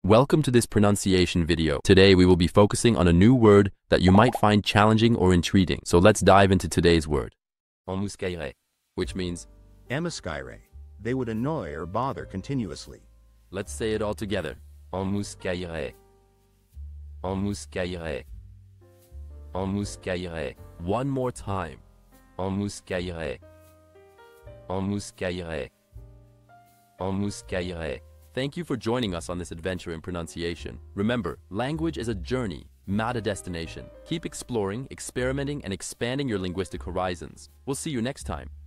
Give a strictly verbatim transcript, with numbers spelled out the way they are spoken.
Welcome to this pronunciation video. Today we will be focusing on a new word that you might find challenging or intriguing. So let's dive into today's word. Emmouscailleraient, which means Emmouscailleraient. They would annoy or bother continuously. Let's say it all together. Emmouscailleraient. Emmouscailleraient. Emmouscailleraient. One more time. Emmouscailleraient. Emmouscailleraient. Emmouscailleraient. Thank you for joining us on this adventure in pronunciation. Remember, language is a journey, not a destination. Keep exploring, experimenting, and expanding your linguistic horizons. We'll see you next time.